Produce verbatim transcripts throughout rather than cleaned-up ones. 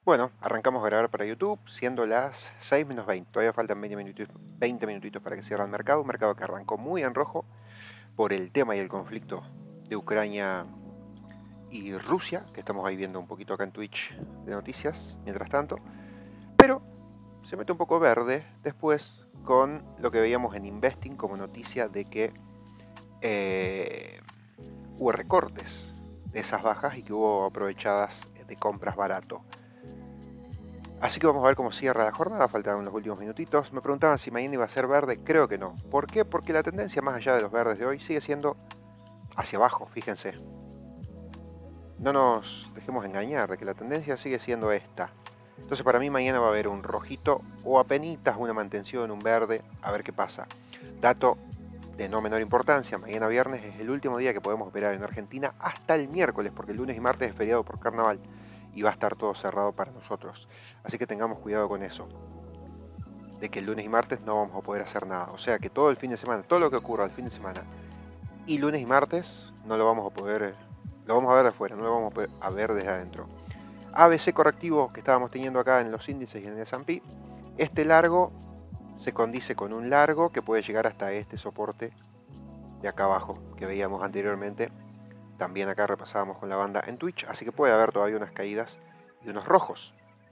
Bueno, arrancamos a grabar para YouTube, siendo las seis menos veinte. Todavía faltan veinte minutitos, veinte minutitos para que cierre el mercado. Un mercado que arrancó muy en rojo por el tema y el conflicto de Ucrania y Rusia, que estamos ahí viendo un poquito acá en Twitch de noticias, mientras tanto. Pero se mete un poco verde después con lo que veíamos en Investing como noticia de que eh, hubo recortes de esas bajas y que hubo aprovechadas de compras barato. Así que vamos a ver cómo cierra la jornada, faltan los últimos minutitos. Me preguntaban si mañana iba a ser verde, creo que no. ¿Por qué? Porque la tendencia más allá de los verdes de hoy sigue siendo hacia abajo, fíjense. No nos dejemos engañar de que la tendencia sigue siendo esta. Entonces para mí mañana va a haber un rojito o apenitas una mantención, un verde, a ver qué pasa. Dato de no menor importancia, mañana viernes es el último día que podemos operar en Argentina hasta el miércoles, porque el lunes y martes es feriado por carnaval y va a estar todo cerrado para nosotros. Así que tengamos cuidado con eso, de que el lunes y martes no vamos a poder hacer nada. O sea que todo el fin de semana, todo lo que ocurra el fin de semana y lunes y martes no lo vamos a poder, lo vamos a ver de afuera, no lo vamos a poder a ver desde adentro. A B C correctivo que estábamos teniendo acá en los índices y en el S and P, este largo se condice con un largo que puede llegar hasta este soporte de acá abajo que veíamos anteriormente. También acá repasábamos con la banda en Twitch, así que puede haber todavía unas caídas y unos rojos.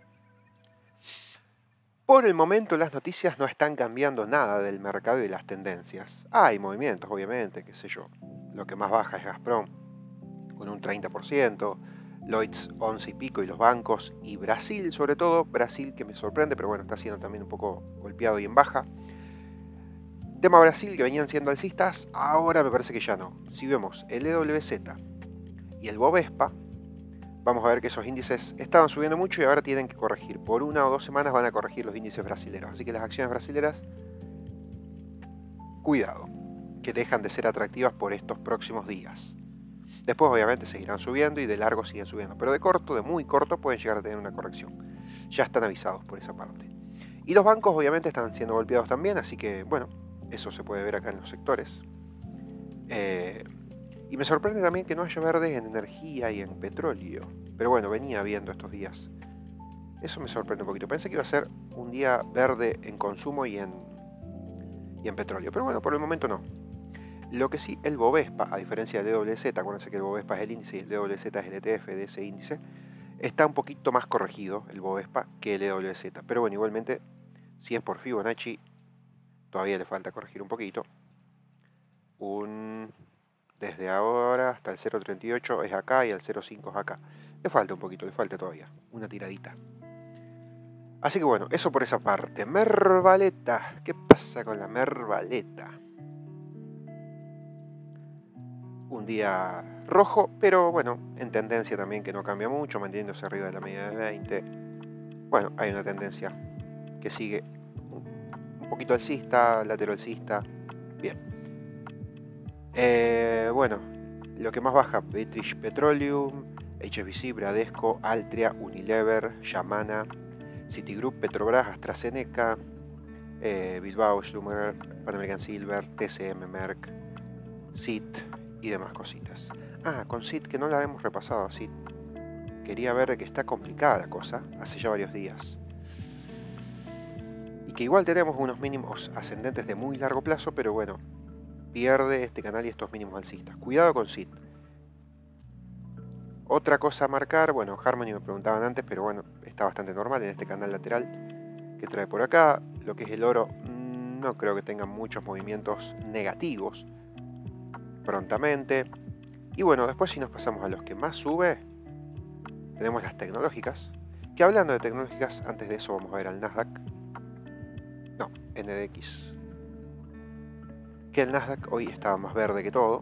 Por el momento las noticias no están cambiando nada del mercado y de las tendencias. Hay movimientos, obviamente, qué sé yo. Lo que más baja es Gazprom, con un treinta por ciento, Lloyds once y pico y los bancos, y Brasil sobre todo, Brasil que me sorprende, pero bueno, está siendo también un poco golpeado y en baja. Tema Brasil, que venían siendo alcistas, ahora me parece que ya no. Si vemos el E W Z y el Bovespa, vamos a ver que esos índices estaban subiendo mucho y ahora tienen que corregir. Por una o dos semanas van a corregir los índices brasileños. Así que las acciones brasileras, cuidado, que dejan de ser atractivas por estos próximos días. Después obviamente seguirán subiendo y de largo siguen subiendo. Pero de corto, de muy corto, pueden llegar a tener una corrección. Ya están avisados por esa parte. Y los bancos obviamente están siendo golpeados también, así que bueno, eso se puede ver acá en los sectores. Eh, y me sorprende también que no haya verdes en energía y en petróleo. Pero bueno, venía viendo estos días. Eso me sorprende un poquito. Pensé que iba a ser un día verde en consumo y en, y en petróleo. Pero bueno, por el momento no. Lo que sí, el Bovespa, a diferencia del E W Z, acuérdense que el Bovespa es el índice y el E W Z es el E T F de ese índice, está un poquito más corregido el Bovespa que el E W Z. Pero bueno, igualmente, si es por Fibonacci, todavía le falta corregir un poquito. Un... Desde ahora hasta el cero punto treinta y ocho es acá y el cero punto cinco es acá. Le falta un poquito, le falta todavía. Una tiradita. Así que bueno, eso por esa parte. Mervaleta. ¿Qué pasa con la Mervaleta? Un día rojo, pero bueno, en tendencia también que no cambia mucho, manteniéndose arriba de la media de veinte. Bueno, hay una tendencia que sigue un poquito alcista, lateral alcista. Bien. Eh, bueno, lo que más baja, British Petroleum, H S B C, Bradesco, Altria, Unilever, Yamana, Citigroup, Petrobras, AstraZeneca, eh, Bilbao, Schlumberger, Pan American Silver, T C M, Merck, S I T y demás cositas. Ah, con S I T que no la hemos repasado, S I T. Quería ver que está complicada la cosa, hace ya varios días. Y que igual tenemos unos mínimos ascendentes de muy largo plazo, pero bueno, pierde este canal y estos mínimos alcistas. Cuidado con S I T. Otra cosa a marcar, bueno, Harmony me preguntaban antes, pero bueno, está bastante normal en este canal lateral que trae por acá. Lo que es el oro, no creo que tenga muchos movimientos negativos prontamente. Y bueno, después si nos pasamos a los que más sube, tenemos las tecnológicas. Que hablando de tecnológicas, antes de eso vamos a ver al Nasdaq. No, N D X. Que el Nasdaq hoy estaba más verde que todo.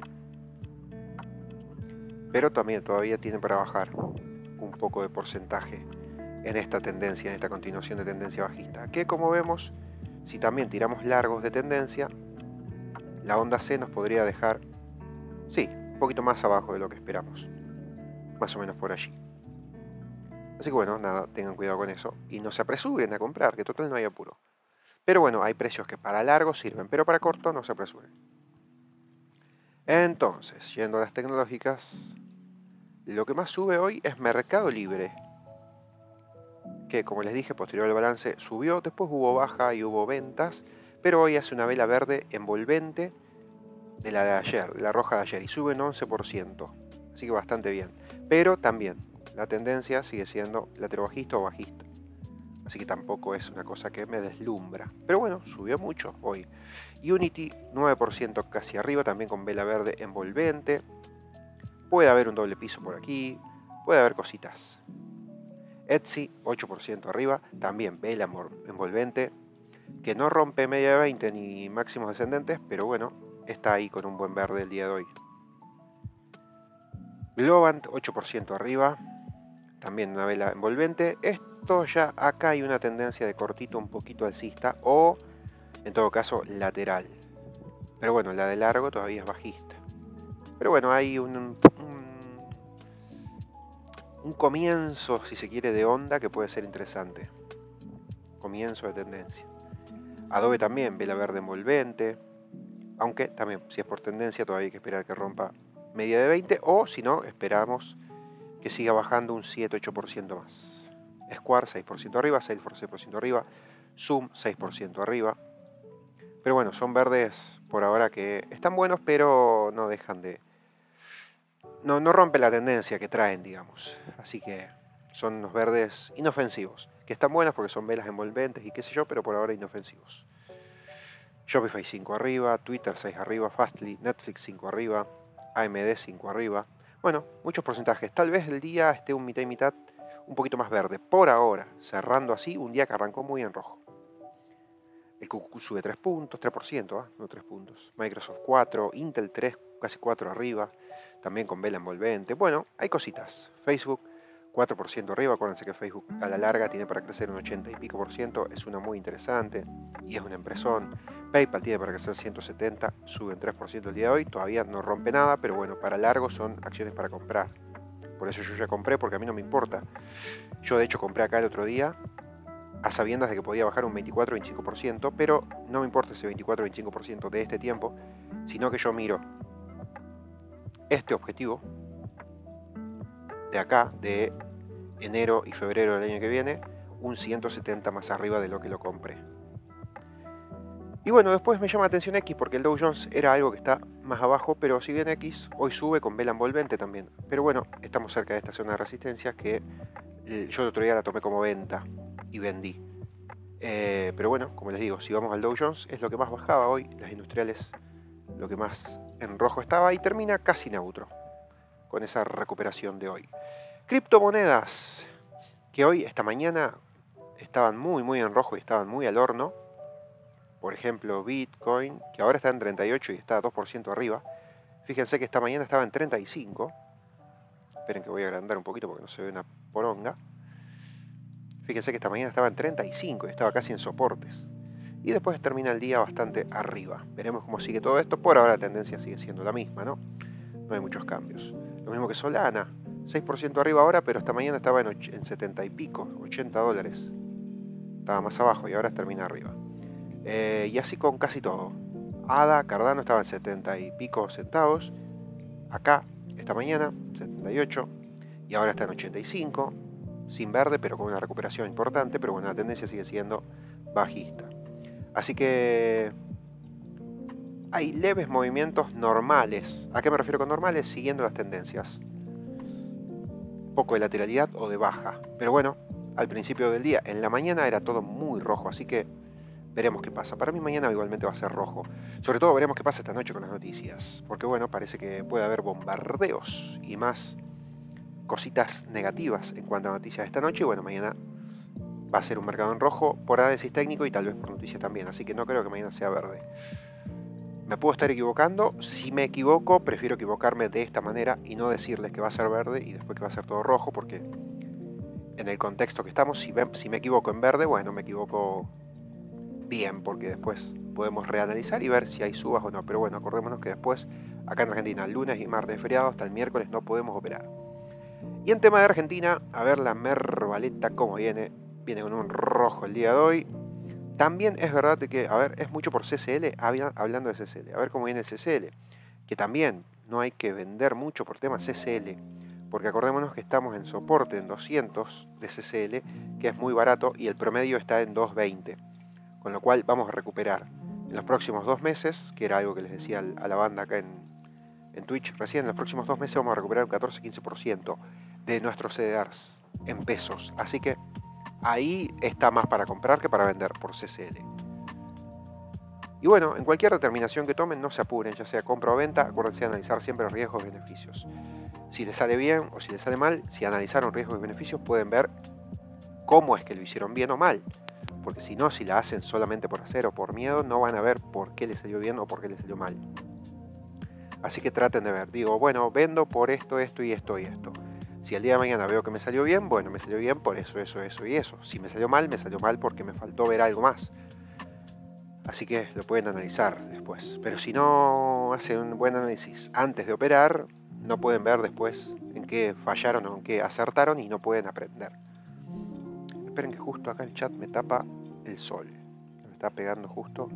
Pero también todavía tiene para bajar un poco de porcentaje en esta tendencia, en esta continuación de tendencia bajista. Que como vemos, si también tiramos largos de tendencia, la onda C nos podría dejar, sí, un poquito más abajo de lo que esperamos. Más o menos por allí. Así que bueno, nada, tengan cuidado con eso. Y no se apresuren a comprar, que total no hay apuro. Pero bueno, hay precios que para largo sirven, pero para corto no se apresuren. Entonces, yendo a las tecnológicas, lo que más sube hoy es Mercado Libre. que como les dije, posterior al balance subió, después hubo baja y hubo ventas, pero hoy hace una vela verde envolvente de la de ayer, de la roja de ayer, y sube un once por ciento, así que bastante bien. Pero también la tendencia sigue siendo lateral bajista o bajista, así que tampoco es una cosa que me deslumbra. Pero bueno, subió mucho hoy. Unity nueve por ciento casi arriba, también con vela verde envolvente. Puede haber un doble piso por aquí, puede haber cositas. Etsy ocho por ciento arriba, también vela envolvente, que no rompe media de veinte ni máximos descendentes, pero bueno, está ahí con un buen verde el día de hoy. Globant ocho por ciento arriba, también una vela envolvente. Esto ya acá hay una tendencia de cortito un poquito alcista o en todo caso lateral. Pero bueno, la de largo todavía es bajista. Pero bueno, hay un, un, un comienzo, si se quiere, de onda que puede ser interesante. Comienzo de tendencia. Adobe también, vela verde envolvente. Aunque también, si es por tendencia, todavía hay que esperar que rompa media de veinte. O si no, esperamos que siga bajando un siete ocho por ciento más. Square seis por ciento arriba, Salesforce seis por ciento arriba, Zoom seis por ciento arriba. Pero bueno, son verdes por ahora que están buenos, pero no dejan de... No, no rompe la tendencia que traen, digamos. Así que son unos verdes inofensivos, que están buenos porque son velas envolventes y qué sé yo, pero por ahora inofensivos. Shopify cinco arriba, Twitter seis arriba, Fastly, Netflix cinco arriba, A M D cinco arriba. Bueno, muchos porcentajes. Tal vez el día esté un mitad y mitad, un poquito más verde. Por ahora, cerrando así, un día que arrancó muy en rojo. El Q Q sube tres puntos, tres por ciento, ¿eh? No tres puntos. Microsoft cuatro, Intel tres, casi cuatro arriba, también con vela envolvente. Bueno, hay cositas. Facebook cuatro por ciento arriba, acuérdense que Facebook a la larga tiene para crecer un ochenta y pico por ciento, es una muy interesante y es una empresón. PayPal tiene para crecer ciento setenta, sube un tres por ciento el día de hoy, todavía no rompe nada, pero bueno, para largo son acciones para comprar. Por eso yo ya compré, porque a mí no me importa. Yo de hecho compré acá el otro día, a sabiendas de que podía bajar un veinticuatro o veinticinco por ciento, pero no me importa ese veinticuatro o veinticinco por ciento de este tiempo, sino que yo miro este objetivo de acá, de enero y febrero del año que viene, un ciento setenta más arriba de lo que lo compré. Y bueno, después me llama la atención X porque el Dow Jones era algo que está más abajo, pero si bien X hoy sube con vela envolvente también. Pero bueno, estamos cerca de esta zona de resistencia que yo el otro día la tomé como venta y vendí. Eh, pero bueno, como les digo, si vamos al Dow Jones es lo que más bajaba hoy, las industriales lo que más en rojo estaba y termina casi neutro con esa recuperación de hoy. Criptomonedas, que hoy, esta mañana, estaban muy muy en rojo y estaban muy al horno. Por ejemplo, Bitcoin, que ahora está en treinta y ocho y está dos por ciento arriba. Fíjense que esta mañana estaba en treinta y cinco. Esperen que voy a agrandar un poquito porque no se ve una poronga. Fíjense que esta mañana estaba en treinta y cinco y estaba casi en soportes. Y después termina el día bastante arriba. Veremos cómo sigue todo esto. Por ahora la tendencia sigue siendo la misma, ¿no? No hay muchos cambios. Lo mismo que Solana, seis por ciento arriba ahora, pero esta mañana estaba en, en setenta y pico, ochenta dólares. Estaba más abajo y ahora termina arriba. Eh, y así con casi todo. A D A, Cardano estaba en setenta y pico centavos. Acá, esta mañana, setenta y ocho. Y ahora está en ochenta y cinco. Sin verde, pero con una recuperación importante. Pero bueno, la tendencia sigue siendo bajista. Así que hay leves movimientos normales. ¿A qué me refiero con normales? Siguiendo las tendencias. Poco de lateralidad o de baja. Pero bueno, al principio del día, en la mañana era todo muy rojo. Así que veremos qué pasa. Para mí mañana igualmente va a ser rojo. Sobre todo veremos qué pasa esta noche con las noticias. Porque bueno, parece que puede haber bombardeos y más cositas negativas en cuanto a noticias esta noche. Y bueno, mañana va a ser un mercado en rojo por análisis técnico y tal vez por noticias también. Así que no creo que mañana sea verde. Me puedo estar equivocando. Si me equivoco, prefiero equivocarme de esta manera y no decirles que va a ser verde y después que va a ser todo rojo. Porque en el contexto que estamos, si, ven, si me equivoco en verde, bueno, me equivoco bien, porque después podemos reanalizar y ver si hay subas o no. Pero bueno, acordémonos que después, acá en Argentina, lunes y martes de feriado, hasta el miércoles no podemos operar. Y en tema de Argentina, a ver la Mervaleta cómo viene. Viene con un rojo el día de hoy. También es verdad que, a ver, es mucho por C C L, hablando de C C L. A ver cómo viene el C C L. Que también no hay que vender mucho por tema C C L. porque acordémonos que estamos en soporte en doscientos de C C L, que es muy barato, y el promedio está en dos veinte, con lo cual vamos a recuperar en los próximos dos meses, que era algo que les decía a la banda acá en, en Twitch recién, en los próximos dos meses vamos a recuperar un catorce a quince por ciento de nuestros C D Rs en pesos, así que ahí está más para comprar que para vender por C C L. Y bueno, en cualquier determinación que tomen, no se apuren, ya sea compra o venta, acuérdense de analizar siempre riesgos y beneficios. Si les sale bien o si les sale mal, si analizaron riesgos y beneficios, pueden ver cómo es que lo hicieron bien o mal. Porque si no, si la hacen solamente por hacer o por miedo, no van a ver por qué les salió bien o por qué les salió mal. Así que traten de ver, digo, bueno, vendo por esto, esto y esto y esto. Si el día de mañana veo que me salió bien, bueno, me salió bien por eso, eso, eso y eso. Si me salió mal, me salió mal porque me faltó ver algo más. Así que lo pueden analizar después. Pero si no hacen un buen análisis antes de operar, no pueden ver después en qué fallaron o en qué acertaron y no pueden aprender. Esperen que justo acá el chat me tapa el sol. Me está pegando justo.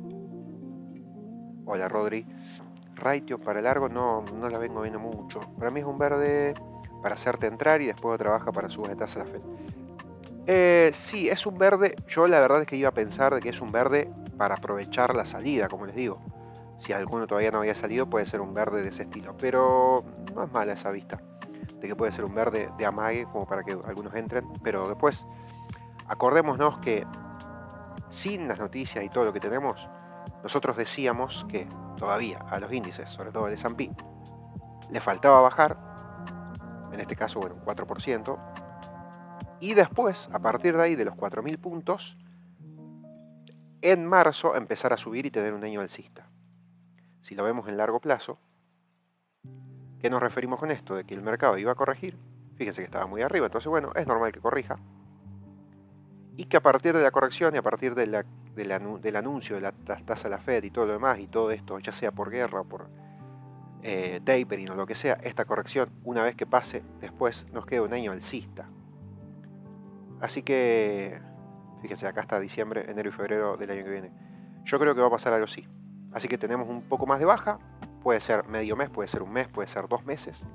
Hola Rodri. Raitio para largo no, no la vengo viendo mucho. Para mí es un verde para hacerte entrar y después trabaja para subas de tasa a la Fed. Eh, sí, es un verde. Yo la verdad es que iba a pensar de que es un verde para aprovechar la salida, como les digo. Si alguno todavía no había salido, puede ser un verde de ese estilo. Pero no es mala esa vista. De que puede ser un verde de amague, como para que algunos entren. Pero después, acordémonos que sin las noticias y todo lo que tenemos, nosotros decíamos que todavía a los índices, sobre todo el S and P, le faltaba bajar. En este caso, bueno, un cuatro por ciento. Y después, a partir de ahí, de los cuatro mil puntos, en marzo empezar a subir y tener un año alcista. Si lo vemos en largo plazo, ¿qué nos referimos con esto? De que el mercado iba a corregir. Fíjense que estaba muy arriba, entonces bueno, es normal que corrija. Y que a partir de la corrección y a partir de la, de la, del anuncio de la tasa de la Fed y todo lo demás, y todo esto, ya sea por guerra o por eh, tapering o lo que sea, esta corrección, una vez que pase, después nos queda un año alcista. Así que, fíjense, acá está diciembre, enero y febrero del año que viene. Yo creo que va a pasar algo así. Así que tenemos un poco más de baja. Puede ser medio mes, puede ser un mes, puede ser dos meses.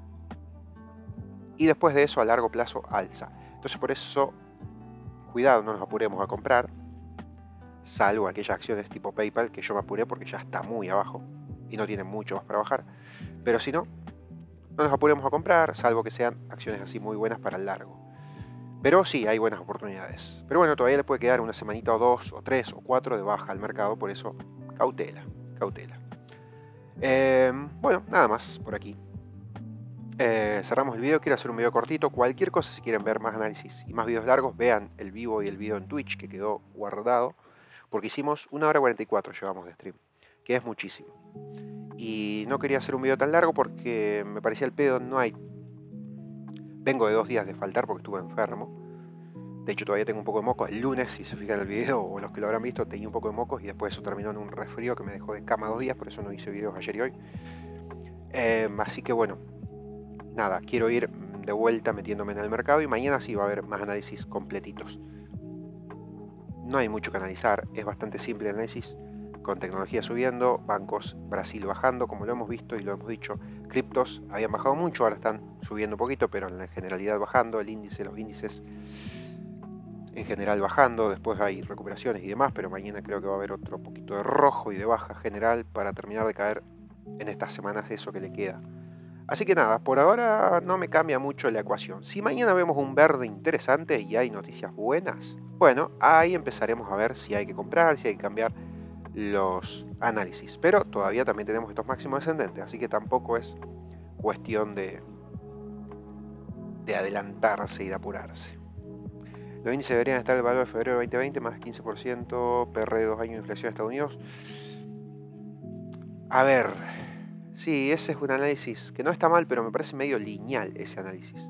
Y después de eso, a largo plazo, alza. Entonces por eso, cuidado, no nos apuremos a comprar. Salvo aquellas acciones tipo PayPal, que yo me apuré porque ya está muy abajo. Y no tiene mucho más para bajar. Pero si no, no nos apuremos a comprar, salvo que sean acciones así muy buenas para el largo. Pero sí, hay buenas oportunidades. Pero bueno, todavía le puede quedar una semanita o dos, o tres, o cuatro de baja al mercado. Por eso, cautela, cautela. Eh, bueno, nada más por aquí. Eh, cerramos el video. Quiero hacer un video cortito. Cualquier cosa, si quieren ver más análisis y más videos largos, vean el vivo y el video en Twitch que quedó guardado. Porque hicimos una hora cuarenta y cuatro llevamos de stream, que es muchísimo. Y no quería hacer un video tan largo porque me parecía el pedo. No hay... Vengo de dos días de faltar porque estuve enfermo. De hecho, todavía tengo un poco de mocos. El lunes, si se fijan en el video, o los que lo habrán visto, tenía un poco de mocos y después eso terminó en un resfrío que me dejó de cama dos días, por eso no hice videos ayer y hoy. Eh, así que bueno, nada, quiero ir de vuelta metiéndome en el mercado y mañana sí va a haber más análisis completitos. No hay mucho que analizar, es bastante simple el análisis, con tecnología subiendo, bancos Brasil bajando, como lo hemos visto y lo hemos dicho. Criptos habían bajado mucho, ahora están subiendo un poquito, pero en la generalidad bajando. El índice, los índices en general bajando, después hay recuperaciones y demás, pero mañana creo que va a haber otro poquito de rojo y de baja general para terminar de caer en estas semanas eso que le queda. Así que nada, por ahora no me cambia mucho la ecuación. Si mañana vemos un verde interesante y hay noticias buenas, bueno, ahí empezaremos a ver si hay que comprar, si hay que cambiar los análisis. Pero todavía también tenemos estos máximos descendentes, así que tampoco es cuestión de, de adelantarse y de apurarse. Los índices deberían estar en el valor de febrero de veinte veinte, más quince por ciento, P R de dos años de inflación de Estados Unidos. A ver, sí, ese es un análisis que no está mal, pero me parece medio lineal ese análisis.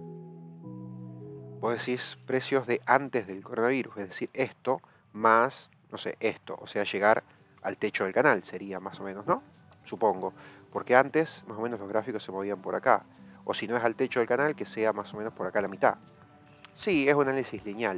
Vos decís precios de antes del coronavirus, es decir, esto más, no sé, esto, o sea, llegar al techo del canal sería más o menos, ¿no? Supongo, porque antes más o menos los gráficos se movían por acá, o si no es al techo del canal, que sea más o menos por acá a la mitad. Sí, es un análisis lineal.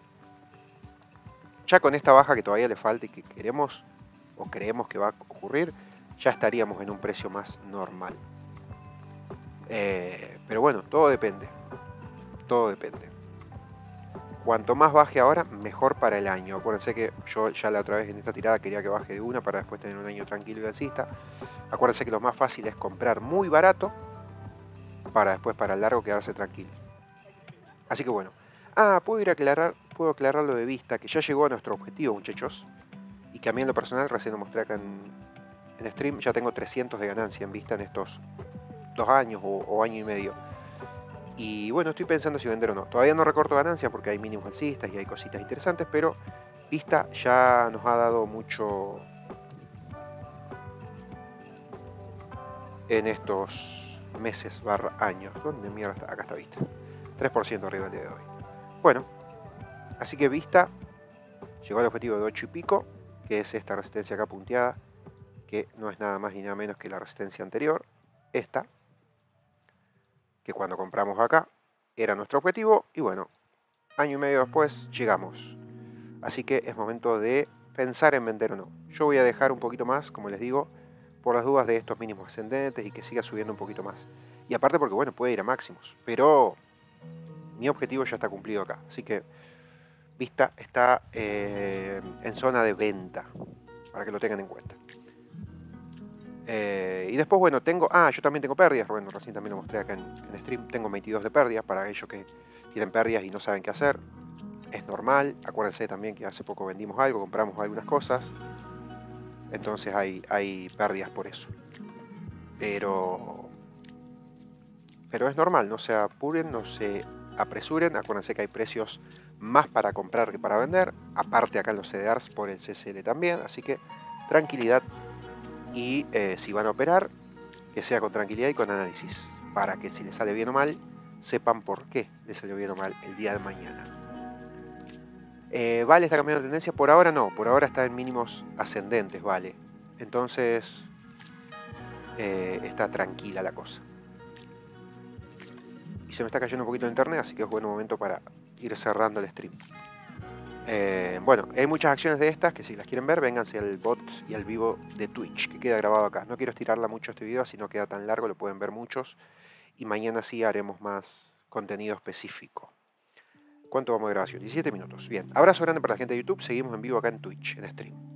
Ya con esta baja que todavía le falta y que queremos o creemos que va a ocurrir, ya estaríamos en un precio más normal. Eh, Pero bueno, todo depende. Todo depende. Cuanto más baje ahora, mejor para el año. Acuérdense que yo ya la otra vez en esta tirada quería que baje de una para después tener un año tranquilo y alcista. Acuérdense que lo más fácil es comprar muy barato para después para el largo quedarse tranquilo. Así que bueno. Ah, puedo ir a aclarar, puedo aclarar lo de Vista, que ya llegó a nuestro objetivo, muchachos. Y que a mí en lo personal, recién lo mostré acá en, en stream, ya tengo trescientos de ganancia en Vista en estos dos años o, o año y medio. Y bueno, estoy pensando si vender o no. Todavía no recorto ganancias porque hay mínimos alcistas y hay cositas interesantes, pero Vista ya nos ha dado mucho en estos meses barra años. ¿Dónde mierda está? Acá está Vista. tres por ciento arriba el día de hoy. Bueno, así que Vista llegó al objetivo de ocho y pico, que es esta resistencia acá punteada, que no es nada más ni nada menos que la resistencia anterior, esta, que cuando compramos acá era nuestro objetivo, y bueno, año y medio después llegamos. Así que es momento de pensar en vender o no. Yo voy a dejar un poquito más, como les digo, por las dudas de estos mínimos ascendentes y que siga subiendo un poquito más. Y aparte porque, bueno, puede ir a máximos, pero mi objetivo ya está cumplido acá. Así que Vista está eh, en zona de venta, para que lo tengan en cuenta. Eh, y después, bueno, tengo... Ah, yo también tengo pérdidas. Bueno, recién también lo mostré acá en, en stream. Tengo veintidós de pérdidas para aquellos que tienen pérdidas y no saben qué hacer. Es normal. Acuérdense también que hace poco vendimos algo, compramos algunas cosas. Entonces hay, hay pérdidas por eso. Pero... Pero es normal, no se apuren, no se apresuren. Acuérdense que hay precios más para comprar que para vender. Aparte acá en los C D Rs por el C C L también. Así que tranquilidad. Y eh, si van a operar, que sea con tranquilidad y con análisis, para que si les sale bien o mal, sepan por qué les salió bien o mal el día de mañana. Eh, ¿Vale está cambiando de tendencia? Por ahora no, por ahora está en mínimos ascendentes, Vale. Entonces eh, está tranquila la cosa. Y se me está cayendo un poquito el internet, así que es buen momento para ir cerrando el stream. Eh, bueno, hay muchas acciones de estas que si las quieren ver, vénganse al bot y al vivo de Twitch, que queda grabado acá. No quiero estirarla mucho este video, así no queda tan largo, lo pueden ver muchos. Y mañana sí haremos más contenido específico. ¿Cuánto vamos de grabación? diecisiete minutos. Bien, abrazo grande para la gente de YouTube. Seguimos en vivo acá en Twitch, en stream.